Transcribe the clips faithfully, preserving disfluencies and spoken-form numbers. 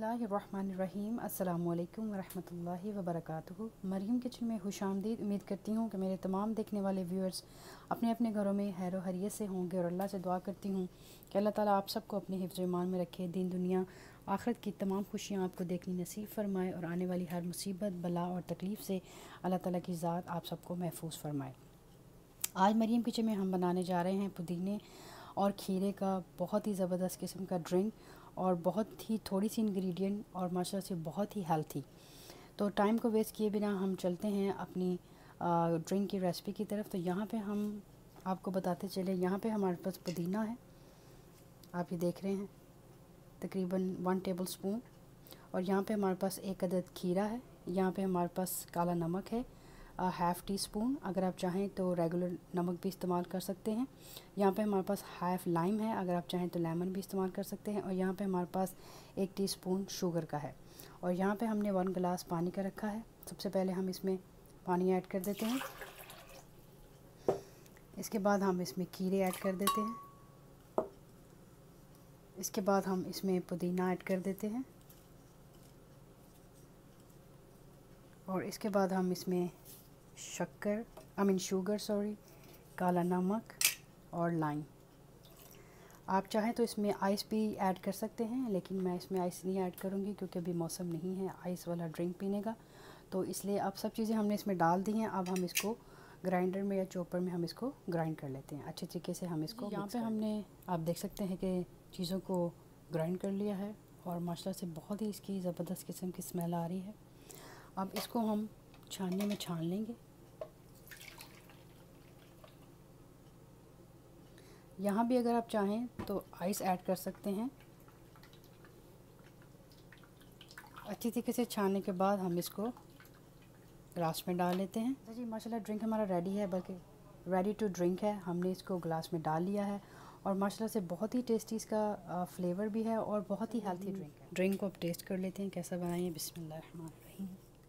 बिस्मिल्लाहिर्रहमानिर्रहीम। अस्सलामुअलैकुम वरहमतुल्लाहि वबरकातुहू। मरियम किचन में खुशामदीद। उम्मीद करती हूँ कि मेरे तमाम देखने वाले व्यूअर्स अपने अपने घरों में खैर खैरियत से होंगे और अल्लाह से दुआ करती हूँ कि अल्लाह ताला आप सबको अपने हिफ्ज़ ईमान में रखे, दीन दुनिया आखिरत की तमाम खुशियाँ आपको देखनी नसीब फरमाए और आने वाली हर मुसीबत बला और तकलीफ़ से अल्लाह ताला की ज़ात आप सबको महफूज फरमाए। आज मरियम किचन में हम बनाने जा रहे हैं पुदीने और खीरे का बहुत ही ज़बरदस्त किस्म का ड्रिंक और बहुत ही थोड़ी सी इंग्रेडिएंट और माशाल्लाह से बहुत ही हेल्थी। तो टाइम को वेस्ट किए बिना हम चलते हैं अपनी ड्रिंक की रेसिपी की तरफ। तो यहाँ पे हम आपको बताते चले, यहाँ पे हमारे पास पुदीना है, आप ये देख रहे हैं तकरीबन वन टेबल स्पून। और यहाँ पे हमारे पास एक अदद खीरा है। यहाँ पे हमारे पास काला नमक है हाफ़ टी स्पून, अगर आप चाहें तो रेगुलर नमक भी इस्तेमाल कर सकते हैं। यहाँ पे हमारे पास हाफ़ लाइम है, अगर आप चाहें तो लेमन भी इस्तेमाल कर सकते हैं। और यहाँ पे हमारे पास एक टीस्पून शुगर का है। और यहाँ पे हमने वन गिलास पानी का रखा है। सबसे पहले हम इसमें पानी ऐड कर देते हैं। इसके बाद हम इसमें खीरे ऐड कर देते हैं। इसके बाद हम इसमें पुदीना ऐड कर देते हैं। और इसके बाद हम इसमें शक्कर आई मीन शुगर सॉरी काला नमक और लाइम। आप चाहें तो इसमें आइस भी ऐड कर सकते हैं, लेकिन मैं इसमें आइस नहीं ऐड करूँगी क्योंकि अभी मौसम नहीं है आइस वाला ड्रिंक पीने का। तो इसलिए अब सब चीज़ें हमने इसमें डाल दी हैं। अब हम इसको ग्राइंडर में या चॉपर में हम इसको ग्राइंड कर लेते हैं अच्छे तरीके से। हम इसको यहाँ पे हमने आप देख सकते हैं कि चीज़ों को ग्राइंड कर लिया है और माशाल्लाह से बहुत ही इसकी ज़बरदस्त किस्म की स्मेल आ रही है। अब इसको हम छानने में छान लेंगे। यहाँ भी अगर आप चाहें तो आइस ऐड कर सकते हैं। अच्छी तरीके से छानने के बाद हम इसको ग्लास में डाल लेते हैं। जी माशाल्लाह ड्रिंक हमारा रेडी है, बल्कि रेडी टू ड्रिंक है। हमने इसको ग्लास में डाल लिया है और माशाल्लाह से बहुत ही टेस्टी इसका फ्लेवर भी है और बहुत ही हेल्थी ड्रिंक है। ड्रिंक को अब टेस्ट कर लेते हैं कैसा बनाइए। बिस्मिल्लाहिर्रहमानिर्रहीम।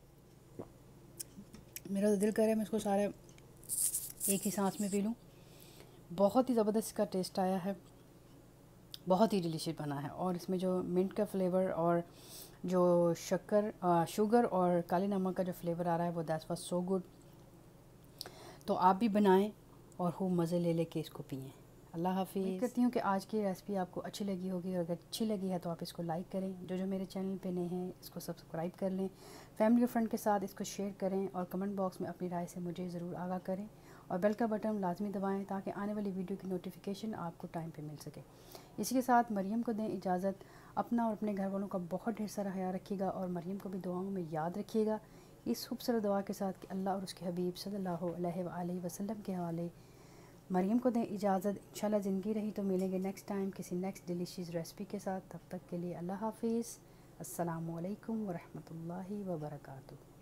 मेरा तो दिल करे मैं इसको सारे एक ही सांस में पी लूँ। बहुत ही ज़बरदस्त इसका टेस्ट आया है, बहुत ही डिलीशियस बना है। और इसमें जो मिंट का फ्लेवर और जो शक्कर शुगर और काले नमक का जो फ्लेवर आ रहा है वो दैट्स वाज सो गुड। तो आप भी बनाएं और खूब मज़े ले लेके इसको पिएं। अल्लाह हाफ़िज़। उम्मीद करती हूँ कि आज की रेसिपी आपको अच्छी लगी होगी और अगर अच्छी लगी है तो आप इसको लाइक करें। जो जो मेरे चैनल पे नए हैं इसको सब्सक्राइब कर लें, फैमिली और फ्रेंड के साथ इसको शेयर करें और कमेंट बॉक्स में अपनी राय से मुझे ज़रूर आगाह करें। और बेल का बटन लाजमी दबाएं ताकि आने वाली वीडियो की नोटिफिकेशन आपको टाइम पे मिल सके। इसी के साथ मरियम को दें इजाज़त। अपना और अपने घर वालों का बहुत ढेर सारा ख्याल रखिएगा और मरियम को भी दुआओं में याद रखिएगा। इस खूबसूरत दुआ के साथ कि अल्लाह और उसके हबीब सल्लल्लाहु अलैहि वसल्लम के हवाले मरियम को दें इजाज़त। इंशाल्लाह ज़िंदगी रही तो मिलेंगे नेक्स्ट टाइम किसी नेक्स्ट डिलीशियस रेसिपी के साथ। तब तक के लिए अल्लाह हाफ़िज़। अस्सलामु अलैकुम वरहमतुल्लाहि वबरकातुहू।